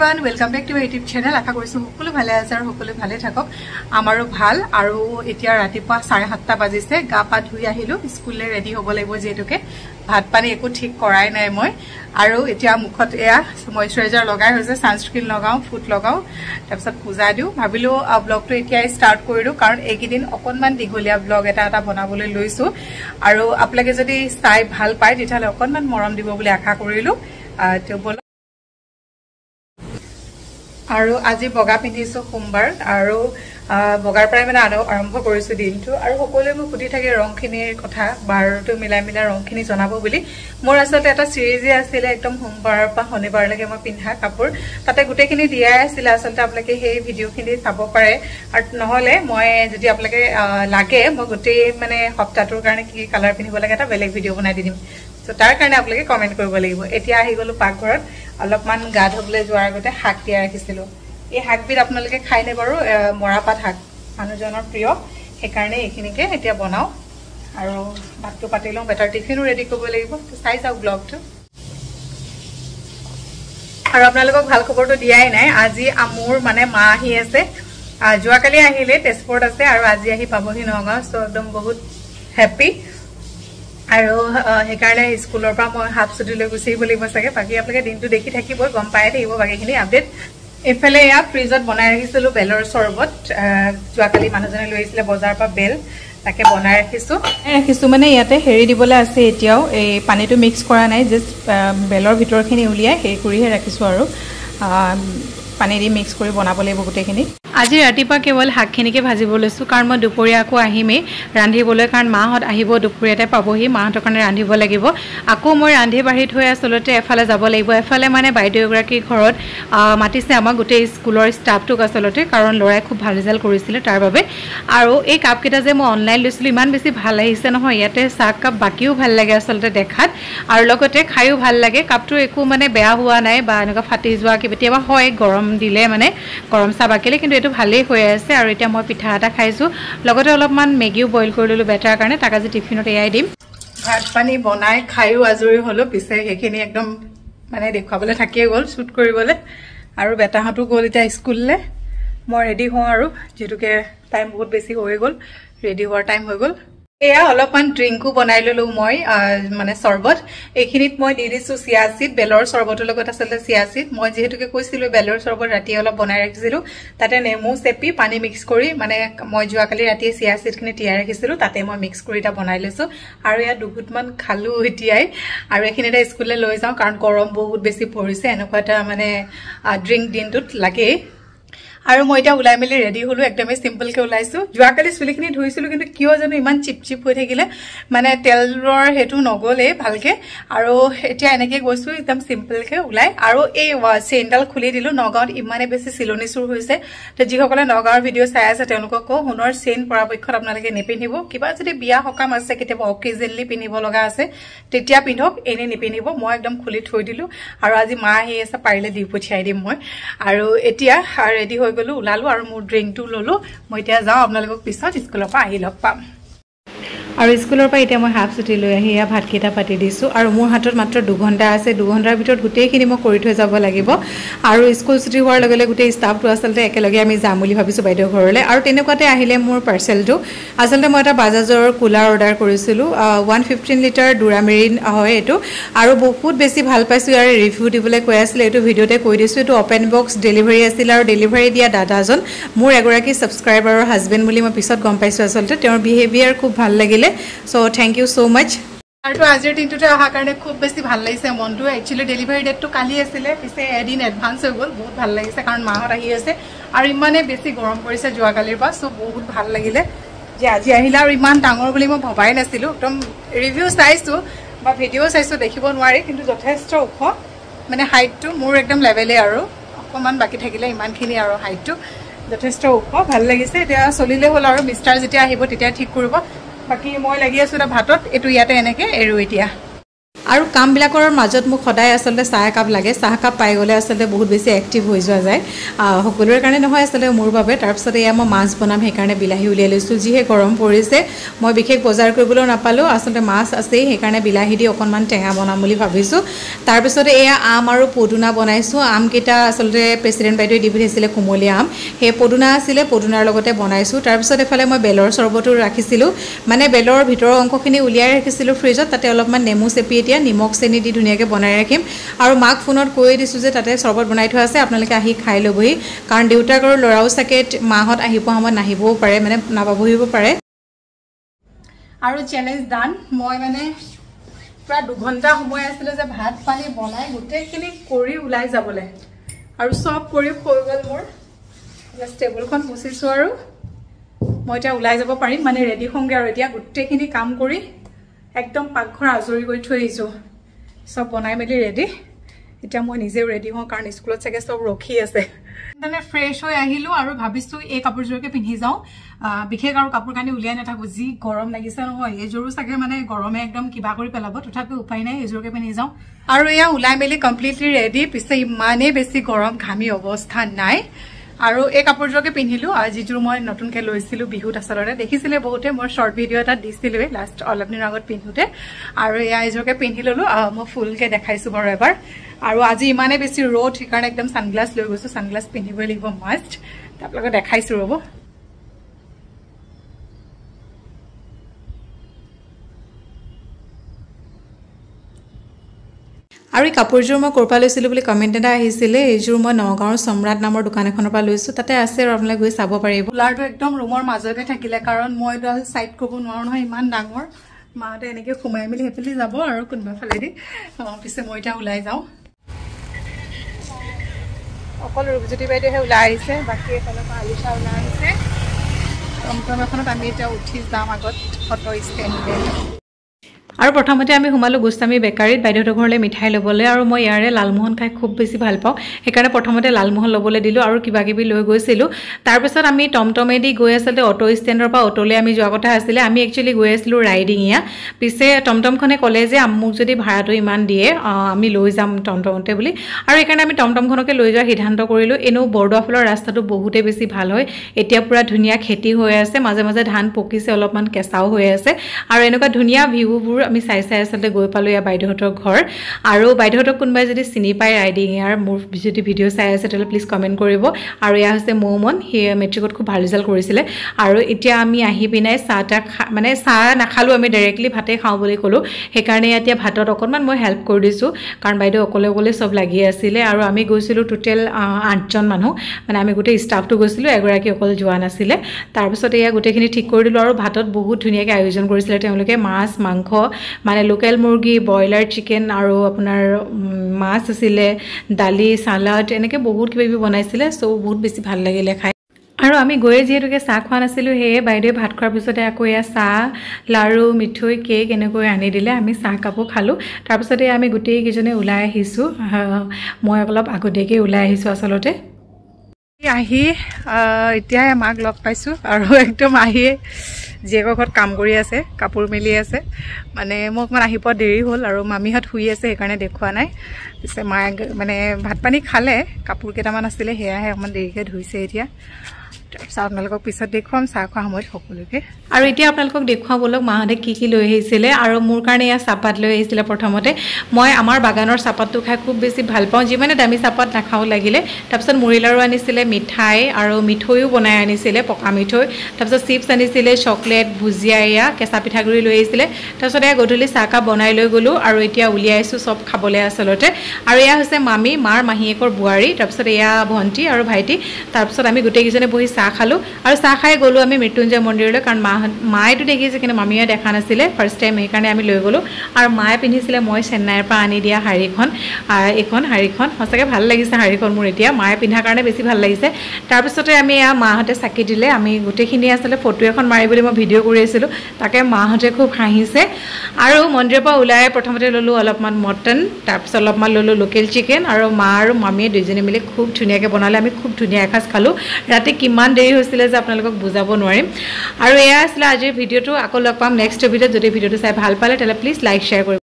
everyone, welcome back to my YouTube channel. আশা কৰিছো সকলো ভালে আছে আৰু সকলো ভালে থাকক। আমাৰো ভাল আৰু এতিয়া ৰাতিপুৱা 7:30 বাজিছে। গা পা ধুই আহিলো, স্কুললে ৰেডি হ'ব লাগিব যেটোকে ভাত পানী একো ঠিক কৰাই নাই মই। আৰু এতিয়া মুখত এয়া ময়শ্চাৰাইজাৰ লগাই হৈছে, সানস্ক্ৰিন লগাও, ফুট লগাও, তাৰপিছত পূজা দিও। ভাবিলো ব্লগটো এতিয়া ষ্টাৰ্ট কৰিলো কাৰণ এইকেইদিন অকনমান দীঘলীয়া ব্লগ এটা বনাবলৈ লৈছো আৰু আপোনালোকে যদি চাই ভাল পায় তেতিয়াহলে অকনমান মৰম দিব বুলি আশা কৰিলো। আৰু আজি বগা পিন্ধিছো সোমবাৰ আৰু বগাৰ প্ৰায় মানে আৰম্ভ কৰিছো দিনটো আৰু সকলোৱে মোক সুধি থাকে ৰংখিনিৰ কথা বাৰটো মিলাই ৰংখিনি জনাব বুলি। মোৰ আসলে এটা সিৰিজে আছিল একদম সোমবাৰৰ পৰা শনিবাৰলৈকে মই পিন্ধা কাপোৰ, তাতে গোটেইখিনি দিয়াই আছিল। আসলে আপোনালোকে সেই ভিডিঅ'খিনি চাব পাৰে আৰু নহলে মই যদি আপোনালোকে লাগে মই গোটেই মানে সপ্তাহটোৰ কাৰণে কি কালাৰ পিন্ধিব লাগে এটা বেলেগ ভিডিঅ' বনাই দিম। সো তাৰ কাৰণে আপোনালোকে কমেন্ট কৰিব লাগিব। এতিয়া আহি গলো পাকঘৰত, অলপমান গা ধুবলৈ যোৱাৰ আগতে শাক তিয়াই ৰাখিছিলো। এই শাকবিধ আপোনালোকে খাইনে বাৰু? মৰাপাত শাক মানুহজনৰ প্ৰিয়, সেইকাৰণে এইখিনিকে এতিয়া বনাও আৰু ভাতটো পাতি লওঁ। বেটাৰ টিফিনো ৰেডি কৰিব লাগিব, চাই যাওক ব্লগটো। আৰু আপোনালোকক ভাল খবৰটো দিয়াই নাই, আজি মোৰ মানে মা আহি আছে। যোৱাকালি আহিলে, তেজপুৰত আছে আৰু আজি আহি পাবহি নগাঁও। চ' একদম বহুত হেপ্পী আৰু সেইকাৰণে স্কুলৰ পৰা মই হাফ ছুটি লৈ গুচি আহিব লাগিব চাগে। বাকী আপোনালোকে দিনটো দেখি থাকিব, গম পাই থাকিব বাকীখিনি আপডেট। এইফালে এয়া ফ্ৰিজত বনাই ৰাখিছিলো বেলৰ চৰবত। যোৱাকালি মানুহজনে লৈ আহিছিলে বজাৰৰ পৰা বেল, তাকে বনাই ৰাখিছো মানে ইয়াতে হেৰি দিবলৈ আছে। এতিয়াও এই পানীটো মিক্স কৰা নাই, জাষ্ট বেলৰ ভিতৰখিনি উলিয়াই হেৰি কৰিহে ৰাখিছো আৰু পানী দি মিক্স কৰি বনাব লাগিব গোটেইখিনি। আজি ৰাতিপুৱা কেৱল শাকখিনিকে ভাজিব লৈছো কাৰণ মই দুপৰীয়া আকৌ আহিমেই ৰান্ধিবলৈ, কাৰণ মাহঁত আহিব দুপৰীয়াতে পাবহি, মাহঁতৰ কাৰণে ৰান্ধিব লাগিব। আকৌ মই ৰান্ধি বাঢ়ি থৈ আচলতে এফালে যাব লাগিব। এফালে মানে বাইদেউ এগৰাকীৰ ঘৰত মাতিছে আমাক গোটেই স্কুলৰ ষ্টাফটোক আচলতে, কাৰণ ল'ৰাই খুব ভাল ৰিজাল্ট কৰিছিলে তাৰ বাবে। আৰু এই কাপকেইটা যে মই অনলাইন লৈছিলোঁ ইমান বেছি ভাল আহিছে নহয়, ইয়াতে চাহ কাপ বাকীও ভাল লাগে আচলতে দেখাত আৰু লগতে খায়ো ভাল লাগে। কাপটো একো মানে বেয়া হোৱা নাই বা এনেকুৱা ফাটি যোৱা কেতিয়াবা হয় গৰম দিলে, মানে গৰম চাহ বাকিলে, কিন্তু এইটো ভালেই হৈ আছে। আৰু এতিয়া মই পিঠা এটা খাইছোঁ, লগতে অলপমান মেগীও বইল কৰি ল'লোঁ বেটাৰ কাৰণে, তাক আজি টিফিনত এয়াই দিম। ভাত পানী বনাই খায়ো আজৰি হ'লোঁ, পিছে সেইখিনি একদম মানে দেখুৱাবলৈ থাকিয়ে গ'ল শ্বুট কৰিবলৈ। আৰু বেটাহঁতো গ'ল এতিয়া স্কুললৈ। মই ৰেডি হওঁ আৰু যিহেতুকে টাইম বহুত বেছি হৈ গ'ল, ৰেডি হোৱাৰ টাইম হৈ গ'ল। এয়া অলপমান ড্ৰিংকো বনাই ল'লো মই, মানে চৰ্বত। এইখিনিত মই দি দিছোঁ চিয়া চিড, বেলৰ চৰ্বতৰ লগত আচলতে চিয়া চিড। মই যিহেতুকে কৈছিলোঁ বেলৰ চৰ্বত ৰাতি অলপ বনাই ৰাখিছিলোঁ, তাতে নেমু চেপি পানী মিক্স কৰি, মানে মই যোৱাকালি ৰাতিয়ে চিয়া চিডখিনি তিয়াই ৰাখিছিলোঁ, তাতে মই মিক্স কৰি এটা বনাই লৈছোঁ আৰু ইয়াত দুঘুটমান খালোঁ এতিয়াই। আৰু এইখিনি এটা স্কুললৈ লৈ যাওঁ কাৰণ গৰম বহুত বেছি পৰিছে, এনেকুৱা এটা মানে ড্ৰিংক দিনটোত লাগেই। আৰু মই এতিয়া ওলাই মেলি ৰেডি হলো, একদমেই চিম্পলকে ওলাইছো। যোৱাকালি চুলিখিনি ধুইছিলো কিন্তু কিয় জানো ইমান চিপ চিপ হৈ থাকিলে, মানে তেলৰ সেইটো নগলেই ভালকে। আৰু এতিয়া এনেকে গৈছো একদম চিম্পলকে ওলাই। আৰু এই চেইনডাল খুলি দিলো। নগাঁৱত ইমানে বেছি চিলনি চুৰ হৈছে, তো যিসকলে নগাঁৱৰ ভিডিঅ' চাই আছে তেওঁলোকক কওঁ সোণৰ চেইন পৰাপক্ষত আপোনালোকে নিপিন্ধিব। কিবা যদি বিয়া সকাম আছে, কেতিয়াবা অকেজনলি পিন্ধিব লগা আছে তেতিয়া পিন্ধক, এনেই নিপিন্ধিব। মই একদম খুলি থৈ দিলো আৰু আজি মা আহি আছে, পাৰিলে দি পঠিয়াই দিম মই। আৰু এতিয়া ৰেডি হৈ গলো, ওলালো আৰু মোৰ ড্ৰিংকটো ললো। মই এতিয়া যাওঁ, আপোনালোকক পিছত স্কুলৰ পৰা আহি লগ পাম। আৰু স্কুলৰ পৰা এতিয়া মই হাফ ছুটি লৈ আহি এয়া ভাতকেইটা পাতি দিছোঁ আৰু মোৰ হাতত মাত্ৰ 2 ঘণ্টা আছে। 2 ঘণ্টাৰ ভিতৰত গোটেইখিনি মই কৰি থৈ যাব লাগিব। আৰু স্কুল ছুটি হোৱাৰ লগে লগে গোটেই ষ্টাফটো আচলতে একেলগে আমি যাম বুলি ভাবিছোঁ বাইদেউ ঘৰলৈ। আৰু তেনেকুৱাতে আহিলে মোৰ পাৰ্চেলটো। আচলতে মই এটা বাজাজৰ কুলাৰ অৰ্ডাৰ কৰিছিলোঁ, 115 লিটাৰ দুৰামেৰিন হয় এইটো, আৰু বহুত বেছি ভাল পাইছোঁ। ইয়াৰ ৰিভিউ দিবলৈ কৈ আছিলে, এইটো ভিডিঅ'তে কৈ দিছোঁ। এইটো অপেন বক্স ডেলিভাৰী আছিল আৰু ডেলিভাৰী দিয়া দাদাজন মোৰ এগৰাকী ছাবস্ক্ৰাইবাৰৰ হাজবেণ্ড বুলি মই পিছত গম পাইছোঁ। আচলতে তেওঁৰ বিহেভিয়াৰ খুব ভাল লাগিলে, চ' থেংক ইউ ছ' মাছ। আৰু আজিৰ দিনটোতে অহাৰ কাৰণে খুব বেছি ভাল লাগিছে মনটো। একচুৱেলি ডেলিভাৰী ডেটটো কালি আছিলে, পিছে এদিন এডভান্স হৈ গ'ল। বহুত ভাল লাগিছে কাৰণ মাহঁত আহি আছে আৰু ইমানেই বেছি গৰম পৰিছে যোৱাকালিৰ পৰা, চ' বহুত ভাল লাগিলে যে আজি আহিলে। আৰু ইমান ডাঙৰ বুলি মই ভবাই নাছিলোঁ। একদম ৰিভিউ চাইছোঁ বা ভিডিঅ' চাইছোঁ, দেখিব নোৱাৰি কিন্তু যথেষ্ট ওখ, মানে হাইটটো মোৰ একদম লেভেলেই আৰু অকণমান বাকী থাকিলে ইমানখিনি আৰু হাইটটো যথেষ্ট ওখ, ভাল লাগিছে। এতিয়া চলিলে হ'ল আৰু মিষ্টাৰ যেতিয়া আহিব তেতিয়া ঠিক কৰিব। বাকী মই লাগি আছোঁ এটা ভাতত, এইটো ইয়াতে এনেকে এৰো এতিয়া। আৰু কামবিলাকৰ মাজত মোক সদায় আচলতে চাহ একাপ লাগে চাহ কাপ পাই গ'লে আচলতে বহুত বেছি এক্টিভ হৈ যোৱা যায় সকলোৰে কাৰণে নহয় আচলতে মোৰ বাবে তাৰপিছত এয়া মই মাছ বনাম সেইকাৰণে বিলাহী উলিয়াই লৈছোঁ যিহে গৰম পৰিছে মই বিশেষ বজাৰ কৰিবলৈ নাপালোঁ আচলতে মাছ আছেই সেইকাৰণে বিলাহী দি অকণমান টেঙা বনাম বুলি ভাবিছোঁ তাৰপিছত এয়া আম আৰু পদুনা বনাইছোঁ আমকেইটা আচলতে প্ৰেচিডেণ্ট বাইদেৱে দি পঠিয়াইছিলে কুমলীয়া আম সেই পদুনা আছিলে পদুনাৰ লগতে বনাইছোঁ তাৰপিছত এফালে মই বেলৰ চৰ্বতো ৰাখিছিলোঁ মানে বেলৰ ভিতৰৰ অংশখিনি উলিয়াই ৰাখিছিলোঁ ফ্ৰিজত তাতে অলপমান নেমু চেপি এতিয়া নিমখ চেনি দি ধুনীয়াকৈ বনাই ৰাখিম আৰু মাক ফোনত কৈ দিছোঁ যে তাতে চৰ্বত বনাই থোৱা আছে আপোনালোকে আহি খাই ল'বহি কাৰণ দেউতাক আৰু ল'ৰাও চাগে মাহঁত আহি পোৱা সময়ত নাহিবও পাৰে মানে নাপাবহিব পাৰে আৰু চেলেঞ্জ ডান মই মানে প্ৰায় 2 ঘণ্টা সময় আছিলে যে ভাত পানী বনাই গোটেইখিনি কৰি ওলাই যাবলৈ আৰু সব কৰি হৈ গ'ল মোৰ জাষ্ট টেবুলখন মুচিছোঁ আৰু মই এতিয়া ওলাই যাব পাৰিম মানে ৰেডি হওঁগৈ আৰু এতিয়া গোটেইখিনি কাম কৰি একদম পাকঘৰ আজৰি কৰি থৈ আহিছোঁ সব বনাই মেলি ৰেডি এতিয়া মই নিজেও ৰেডি হওঁ কাৰণ স্কুলত চাগে সব ৰখি আছে মানে ফ্ৰেছ হৈ আহিলোঁ আৰু ভাবিছোঁ এই কাপোৰযোৰকে পিন্ধি যাওঁ বিশেষ আৰু কাপোৰ কানি উলিয়াই নাথাকোঁ যি গৰম লাগিছে নহয় এইযোৰো চাগে মানে গৰমে একদম কিবা কৰি পেলাব তথাপিও উপায় নাই এইযোৰকে পিন্ধি যাওঁ আৰু এয়া ওলাই মেলি কমপ্লিটলি ৰেডি পিছে ইমানেই বেছি গৰম ঘামি অৱস্থা নাই আৰু এই কাপোৰযোৰকে পিন্ধিলোঁ আৰু যিযোৰ মই নতুনকৈ লৈছিলোঁ বিহুত আচলতে দেখিছিলে বহুতে মোৰ শ্বৰ্ট ভিডিঅ' এটা দিছিলোঁৱে লাষ্ট অলপ দিনৰ আগত পিন্ধোতে আৰু এয়া এইযোৰকে পিন্ধি ল'লোঁ মই ফুলকৈ দেখাইছোঁ বাৰু এবাৰ আৰু আজি ইমানেই বেছি ৰ'দ সেইকাৰণে একদম ছানগ্লাছ লৈ গৈছোঁ ছানগ্লাছ পিন্ধিবই লাগিব মাষ্ট আপোনালোকে দেখাইছোঁ ৰ'ব আৰু এই কাপোৰযোৰ মই ক'ৰ পৰা লৈছিলোঁ বুলি কমেণ্ট এটা আহিছিলে এইযোৰ মই নগাঁৱৰ সম্ৰাট নামৰ দোকান এখনৰ পৰা লৈছোঁ তাতে আছে আৰু আপোনালোকে গৈ চাব পাৰিব কুলাৰটো একদম ৰুমৰ মাজতে থাকিলে কাৰণ মই এইডাল ছাইড কৰিব নোৱাৰোঁ নহয় ইমান ডাঙৰ মাহঁতে এনেকৈ সোমাই মেলি সেইফালে যাব আৰু কোনোবা ফালেদি পিছে মই এতিয়া ওলাই যাওঁ অকল ৰূপজ্যোতি বাইদেউহে ওলাই আহিছে বাকী এফালৰ পৰা আলিচা ওলাই আহিছে টমটম এখনত আমি এতিয়া উঠি যাম আগত অটো ষ্টেণ্ডলৈ আৰু প্ৰথমতে আমি সোমালোঁ গোস্বামী বেকাৰীত বাইদেউহঁতৰ ঘৰলৈ মিঠাই ল'বলৈ আৰু মই ইয়াৰে লালমোহন খাই খুব বেছি ভাল পাওঁ সেইকাৰণে প্ৰথমতে লালমোহন ল'বলৈ দিলোঁ আৰু কিবা কিবি লৈ গৈছিলোঁ তাৰপিছত আমি টমটমেদি গৈ আচলতে অটো ষ্টেণ্ডৰ পৰা অটোলৈ আমি যোৱা কথা আছিলে আমি একচুৱেলি গৈ আছিলোঁ ৰাইডিঙীয়া পিছে টমটমখনে ক'লে যে মোক যদি ভাড়াটো ইমান দিয়ে আমি লৈ যাম টমটমতে বুলি আৰু সেইকাৰণে আমি টমটমখনকে লৈ যোৱাৰ সিদ্ধান্ত কৰিলোঁ এনেও বৰদোৱাফালৰ ৰাস্তাটো বহুতেই বেছি ভাল হয় এতিয়া পূৰা ধুনীয়া খেতি হৈ আছে মাজে মাজে ধান পকিছে অলপমান কেঁচাও হৈ আছে আৰু এনেকুৱা ধুনীয়া ভিউবোৰ আমি চাই আচলতে গৈ পালোঁ ইয়াৰ বাইদেউহঁতৰ ঘৰ আৰু বাইদেউহঁতক কোনোবাই যদি চিনি পায় ৰাইডিং ইয়াৰ মোৰ যদি ভিডিঅ' চাই আছে তেতিয়াহ'লে প্লিজ কমেণ্ট কৰিব আৰু এয়া হৈছে মৌমন সি মেট্ৰিকত খুব ভাল ৰিজাল্ট কৰিছিলে আৰু এতিয়া আমি আহি পিনাই মানে চাহ নাখালোঁ আমি ডাইৰেক্টলি ভাতেই খাওঁ বুলি ক'লোঁ সেইকাৰণে এতিয়া ভাতত অকণমান মই হেল্প কৰি দিছোঁ কাৰণ বাইদেউ অকলে অকলে চব লাগি আছিলে আৰু আমি গৈছিলোঁ টোটেল 8জন মানুহ মানে আমি গোটেই ষ্টাফটো গৈছিলোঁ এগৰাকী অকল যোৱা নাছিলে তাৰপিছত এয়া গোটেইখিনি ঠিক কৰি দিলোঁ আৰু ভাতত বহুত ধুনীয়াকৈ আয়োজন কৰিছিলে তেওঁলোকে মাছ মাংস মানে লোকেল মুৰ্গী ব্ৰইলাৰ চিকেন আৰু আপোনাৰ মাছ আছিলে দালি চালাড এনেকৈ বহুত কিবা কিবি বনাইছিলে চ' বহুত বেছি ভাল লাগিলে খাই আৰু আমি গৈয়ে যিহেতুকে চাহ খোৱা নাছিলোঁ সেয়ে বাইদেৱে ভাত খোৱাৰ পিছতে আকৌ এয়া চাহ লাৰু মিঠৈ কেক এনেকৈ আনি দিলে আমি চাহ কাপো খালোঁ তাৰপিছতে আমি গোটেইকেইজনে ওলাই আহিছোঁ মই অলপ আগতীয়াকৈ ওলাই আহিছোঁ আচলতে আহি এতিয়া মাক লগ পাইছোঁ আৰু একদম আহিয়ে জীয়েকৰ ঘৰত কাম কৰি আছে কাপোৰ মেলি আছে মানে মোক অকণমান আহি পোৱা দেৰি হ'ল আৰু মামীহঁত শুই আছে সেইকাৰণে দেখুওৱা নাই পিছে মায়ে মানে ভাত পানী খালে কাপোৰ কেইটামান আছিলে সেয়াহে অকণমান দেৰিকৈ ধুইছে এতিয়া তাৰপিছত আপোনালোকক পিছত দেখুৱাম চাহ খোৱা সময়ত সকলোকে আৰু এতিয়া আপোনালোকক দেখুৱাম বলক মাহঁতে কি লৈ আহিছিলে আৰু মোৰ কাৰণে এয়া চাহপাত লৈ আহিছিলে প্ৰথমতে মই আমাৰ বাগানৰ চাহপাতটো খাই খুব বেছি ভাল পাওঁ যিমানে দামী চাহপাত নাখাওঁ লাগিলে তাৰপিছত মুড়ি লাৰু আনিছিলে মিঠাই আৰু মিঠৈও বনাই আনিছিলে পকা মিঠৈ তাৰপিছত চিপছ আনিছিলে চকলেট ভুজিয়া এয়া কেঁচা পিঠাগুড়ি লৈ আহিছিলে তাৰপিছত এয়া গধূলি চাহকাপ বনাই লৈ গ'লোঁ আৰু এতিয়া উলিয়াইছোঁ চব খাবলৈ আচলতে আৰু এয়া হৈছে মামী মাৰ মাহীয়েকৰ বোৱাৰী তাৰপিছত এয়া ভণ্টি আৰু ভাইটি তাৰপিছত আমি গোটেইকেইজনে বহি চাহ খালোঁ আৰু চাহ খাই গ'লোঁ আমি মৃত্যুঞ্জয় মন্দিৰলৈ কাৰণ মায়েতো দেখিছে কিন্তু মামীয়ে দেখা নাছিলে ফাৰ্ষ্ট টাইম সেইকাৰণে আমি লৈ গ'লোঁ আৰু মায়ে পিন্ধিছিলে মই চেন্নাইৰ পৰা আনি দিয়া শাড়ীখন এইখন শাড়ীখন সঁচাকৈ ভাল লাগিছে শাড়ীখন মোৰ এতিয়া মায়ে পিন্ধাৰ কাৰণে বেছি ভাল লাগিছে তাৰপিছতে আমি এয়া মাহঁতে চাকি দিলে আমি গোটেইখিনি আচলতে ফটো এখন মাৰি বুলি মই ভিডিঅ' কৰি আছিলোঁ তাকে মাহঁতে খুব হাঁহিছে আৰু মন্দিৰৰ পৰা ওলাই প্ৰথমতে ল'লোঁ অলপমান মটন তাৰপিছত অলপমান ল'লোঁ লোকেল চিকেন আৰু মা আৰু মামীয়ে দুইজনী মিলি খুব ধুনীয়াকৈ বনালে আমি খুব ধুনীয়া এসাঁজ খালোঁ ৰাতি কিমান দেৰি হৈছিলে যে আপোনালোকক বুজাব নোৱাৰিম আৰু এয়া আছিলে আজিৰ ভিডিঅ'টো আকৌ লগ পাম নেক্সট ভিডিঅ'ত যদি ভিডিঅ'টো চাই ভাল পালে তেতিয়াহ'লে প্লিজ লাইক শ্বেয়াৰ কৰিব